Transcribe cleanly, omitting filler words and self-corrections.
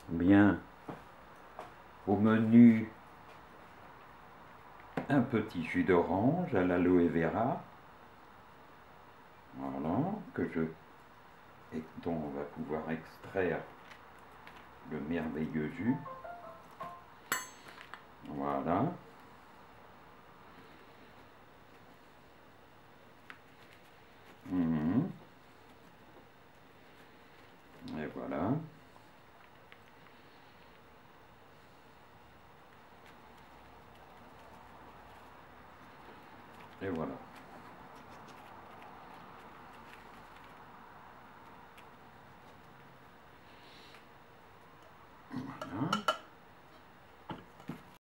Bien, au menu, un petit jus d'orange à l'aloe vera, voilà, et dont on va pouvoir extraire le merveilleux jus. Voilà. Mhm. Et voilà. Et voilà.